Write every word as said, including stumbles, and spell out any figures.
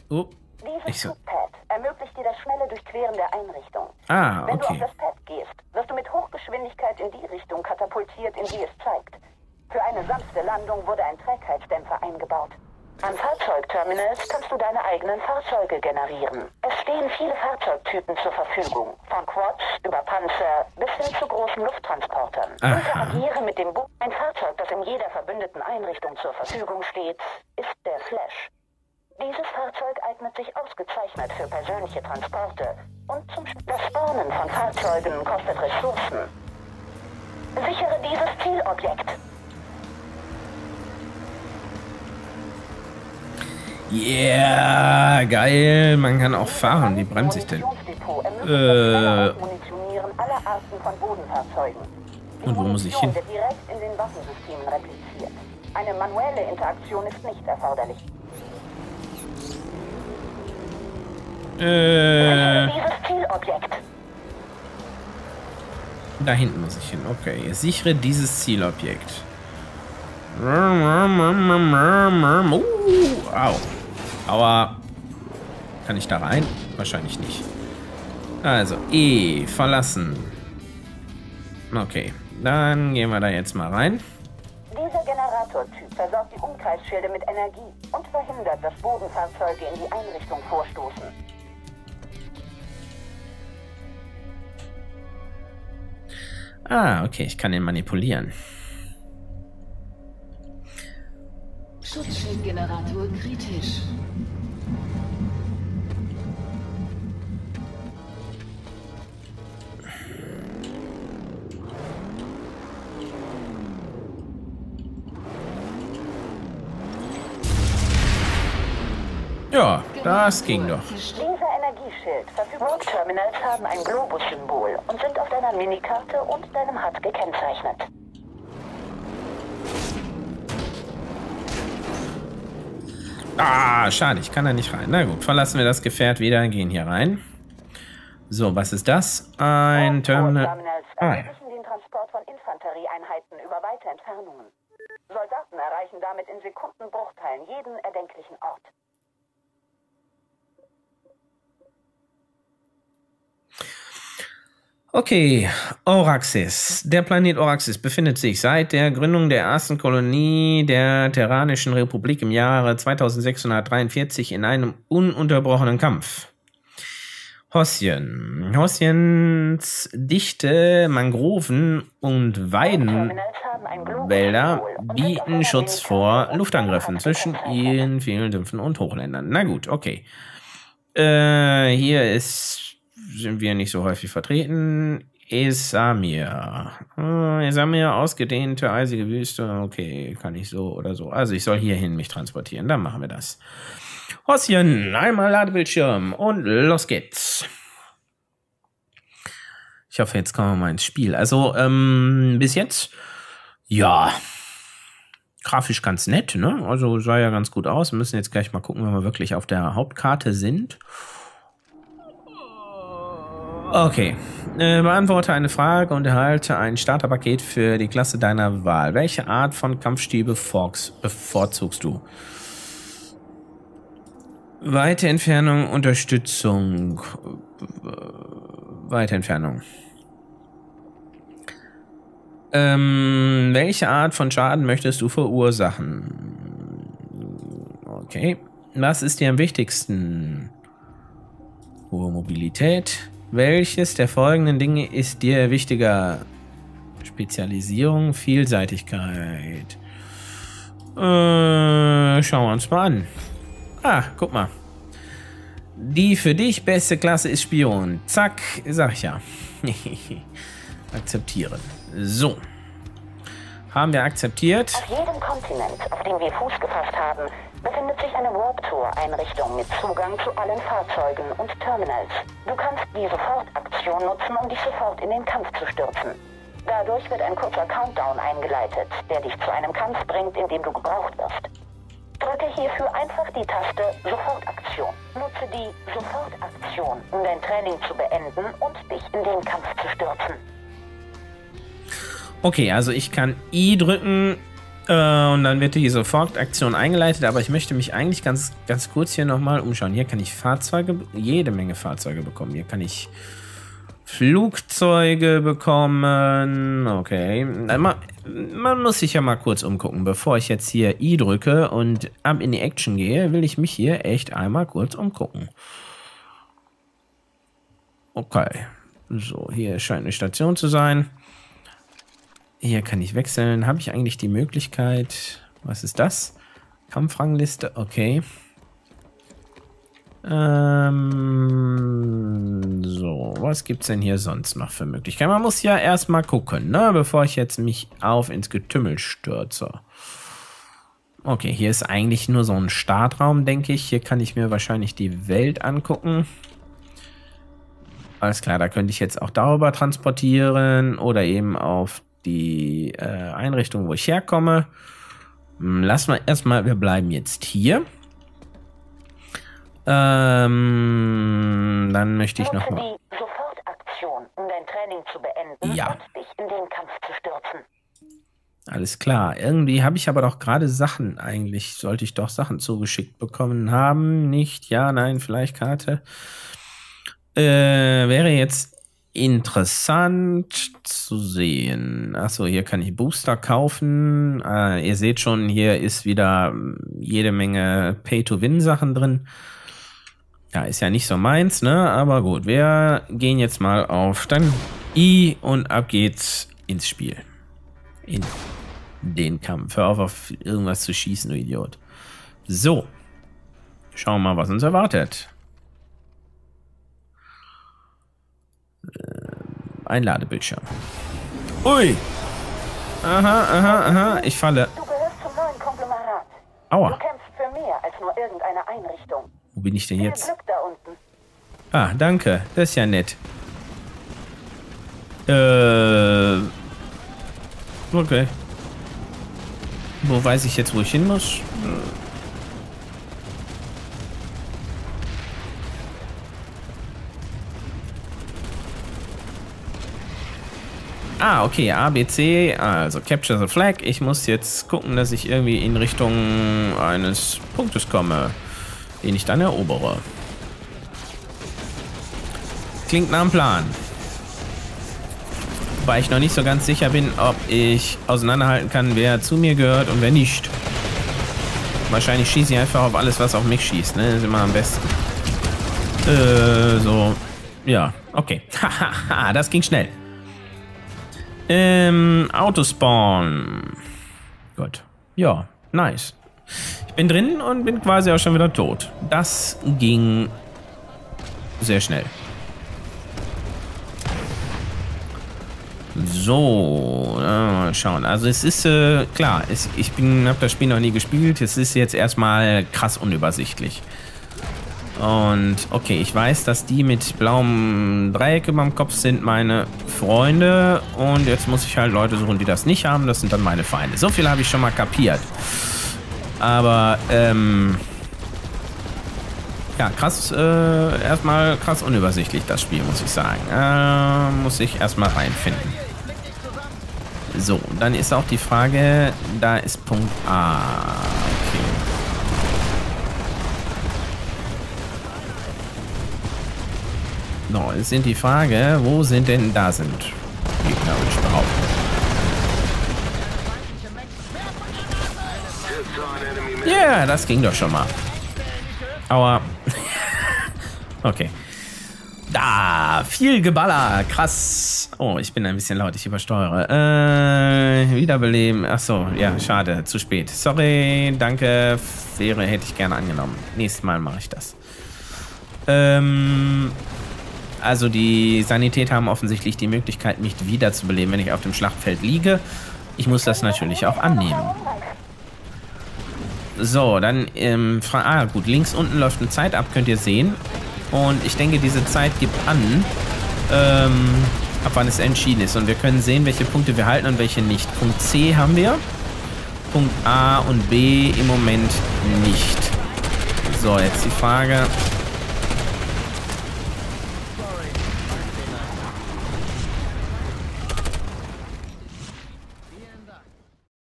Oh, ich Dieses so. Pad ermöglicht dir das schnelle Durchqueren der Einrichtung. Ah, Wenn du auf okay. das Pad gehst, wirst du mit Hochgeschwindigkeit in die Richtung katapultiert, in die es zeigt. Für eine sanfte Landung wurde ein Trägheitsdämpfer eingebaut. An Fahrzeugterminals kannst du deine eigenen Fahrzeuge generieren. Es stehen viele Fahrzeugtypen zur Verfügung. Von Quads über Panzer bis hin zu großen Lufttransportern. Aha. Interagiere mit dem Boot. Ein Fahrzeug, das in jeder verbündeten Einrichtung zur Verfügung steht, ist der Flash. Dieses Fahrzeug eignet sich ausgezeichnet für persönliche Transporte und zum Sp das Spawnen von Fahrzeugen kostet Ressourcen. Sichere dieses Zielobjekt. Yeah, geil. Man kann auch fahren. Wie bremse ich denn? Äh. Munitionieren aller Arten von Bodenfahrzeugen. Die Und wo muss ich hin? Munition wird direkt in den Waffensystemen repliziert. Eine manuelle Interaktion ist nicht erforderlich. Äh. Dieses Zielobjekt. Da hinten muss ich hin. Okay. Sichere dieses Zielobjekt. Uh, au. Aua. Kann ich da rein? Wahrscheinlich nicht. Also, E. Verlassen. Okay. Dann gehen wir da jetzt mal rein. Dieser Generatortyp versorgt die Umkreisschilde mit Energie und verhindert, dass Bodenfahrzeuge in die Einrichtung vorstoßen. Ah, okay. Ich kann ihn manipulieren. Schutzschildgenerator kritisch. Ja, das ging doch. Dieser Energieschild verfügt. Terminals haben ein Globus-Symbol und sind auf deiner Minikarte und deinem H U D gekennzeichnet. Ah, schade, ich kann da nicht rein. Na gut, verlassen wir das Gefährt wieder, gehen hier rein. So, was ist das? Ein Terminal. Terminals Ah, ja. ermöglichen den Transport von Infanterieeinheiten über weite Entfernungen. Soldaten erreichen damit in Sekundenbruchteilen jeden erdenklichen Ort. Okay, Oraxis. Der Planet Oraxis befindet sich seit der Gründung der ersten Kolonie der Terranischen Republik im Jahre zweitausendsechshundertdreiundvierzig in einem ununterbrochenen Kampf. Hossien. Hossiens dichte Mangroven und Weidenwälder bieten Schutz vor Luftangriffen zwischen ihren vielen Sümpfen und Hochländern. Na gut, okay. Äh, hier ist... sind wir nicht so häufig vertreten. Esamir. Äh, Esamir, ausgedehnte, eisige Wüste. Okay, kann ich so oder so. Also ich soll hierhin mich transportieren. Dann machen wir das. Hossien, einmal Ladebildschirm und los geht's. Ich hoffe, jetzt kommen wir mal ins Spiel. Also, ähm, bis jetzt, ja, grafisch ganz nett, ne? Also sah ja ganz gut aus. Wir müssen jetzt gleich mal gucken, wenn wir wirklich auf der Hauptkarte sind. Okay, äh, beantworte eine Frage und erhalte ein Starterpaket für die Klasse deiner Wahl. Welche Art von Kampfstil bevorzugst du? Weite Entfernung, Unterstützung. Weite Entfernung. Ähm, welche Art von Schaden möchtest du verursachen? Okay. Was ist dir am wichtigsten? Hohe Mobilität. Welches der folgenden Dinge ist dir wichtiger? Spezialisierung, Vielseitigkeit. Äh, schauen wir uns mal an. Ah, guck mal. Die für dich beste Klasse ist Spion. Zack, sag ich ja. Akzeptieren. So. Haben wir akzeptiert. Auf jedem Kontinent, auf dem wir Fuß gefasst haben, befindet sich eine Warp-Tour-Einrichtung mit Zugang zu allen Fahrzeugen und Terminals. Du kannst die Sofortaktion nutzen, um dich sofort in den Kampf zu stürzen. Dadurch wird ein kurzer Countdown eingeleitet, der dich zu einem Kampf bringt, in dem du gebraucht wirst. Drücke hierfür einfach die Taste Sofortaktion. Nutze die Sofortaktion, um dein Training zu beenden und dich in den Kampf zu stürzen. Okay, also ich kann I drücken, Äh, und dann wird die Sofortaktion eingeleitet, aber ich möchte mich eigentlich ganz, ganz kurz hier nochmal umschauen. Hier kann ich Fahrzeuge, jede Menge Fahrzeuge bekommen. Hier kann ich Flugzeuge bekommen. Okay. Man, man muss sich ja mal kurz umgucken. Bevor ich jetzt hier I drücke und ab in die Action gehe, will ich mich hier echt einmal kurz umgucken. Okay. So, hier scheint eine Station zu sein. Hier kann ich wechseln. Habe ich eigentlich die Möglichkeit... Was ist das? Kampfrangliste. Okay. Ähm, so, was gibt es denn hier sonst noch für Möglichkeiten? Man muss ja erstmal gucken, ne? Bevor ich jetzt mich auf ins Getümmel stürze. Okay, hier ist eigentlich nur so ein Startraum, denke ich. Hier kann ich mir wahrscheinlich die Welt angucken. Alles klar, da könnte ich jetzt auch darüber transportieren oder eben auf die äh, Einrichtung, wo ich herkomme. Lassen wir erstmal, wir bleiben jetzt hier. Ähm, dann möchte ich noch mal... die Sofortaktion, um dein Training zu beenden ja. und dich in den Kampf zu stürzen. Alles klar. Irgendwie habe ich aber doch gerade Sachen eigentlich. Sollte ich doch Sachen zugeschickt bekommen haben. Nicht, ja, nein, vielleicht Karte. Äh, wäre jetzt interessant zu sehen. Achso, hier kann ich Booster kaufen. Äh, ihr seht schon, hier ist wieder jede Menge Pay-to-Win-Sachen drin. Ja, ist ja nicht so meins, ne? Aber gut, wir gehen jetzt mal auf dann I und ab geht's ins Spiel. In den Kampf. Hör auf, auf irgendwas zu schießen, du Idiot. So. Schauen wir mal, was uns erwartet. Ein Ladebildschirm. Ui! Aha, aha, aha. Ich falle. Du gehörst zum neuen Konglomerat. Aua. Du kämpfst für mehr als nur irgendeine Einrichtung. Wo bin ich denn Viel jetzt? Glück da unten. Ah, danke. Das ist ja nett. Äh. Okay. Wo weiß ich jetzt, wo ich hin muss? Ah, okay, A, B, C, also Capture the Flag. Ich muss jetzt gucken, dass ich irgendwie in Richtung eines Punktes komme, den ich dann erobere. Klingt nach einem Plan. Wobei ich noch nicht so ganz sicher bin, ob ich auseinanderhalten kann, wer zu mir gehört und wer nicht. Wahrscheinlich schieße ich einfach auf alles, was auf mich schießt, ne? Das ist immer am besten. Äh, so. Ja, okay. Hahaha, das ging schnell. Ähm, Autospawn. Gut. Ja, nice. Ich bin drin und bin quasi auch schon wieder tot. Das ging sehr schnell. So, äh, mal schauen. Also es ist, äh, klar, es, ich habe das Spiel noch nie gespielt. Es ist jetzt erstmal krass unübersichtlich. Und okay, ich weiß, dass die mit blauem Dreieck über dem Kopf sind meine Freunde. Und jetzt muss ich halt Leute suchen, die das nicht haben. Das sind dann meine Feinde. So viel habe ich schon mal kapiert. Aber, ähm... ja, krass, äh, erstmal krass unübersichtlich, das Spiel, muss ich sagen. Äh, muss ich erstmal reinfinden. So, dann ist auch die Frage, da ist Punkt A. Okay. No, jetzt sind die Frage, wo sind denn, da sind Gegner, würde ich behaupten. Ja, yeah, das ging doch schon mal. Aua. Okay. Da, viel Geballer. Krass. Oh, ich bin ein bisschen laut, ich übersteuere. Äh, wiederbeleben. Achso, ja, schade, zu spät. Sorry, danke. Wäre, hätte ich gerne angenommen. Nächstes Mal mache ich das. Ähm, also die Sanität haben offensichtlich die Möglichkeit, mich wiederzubeleben, wenn ich auf dem Schlachtfeld liege. Ich muss das natürlich auch annehmen. So, dann, ähm, ah gut, links unten läuft eine Zeit ab, könnt ihr sehen. Und ich denke, diese Zeit gibt an, ähm, ab wann es entschieden ist. Und wir können sehen, welche Punkte wir halten und welche nicht. Punkt C haben wir. Punkt A und B im Moment nicht. So, jetzt die Frage,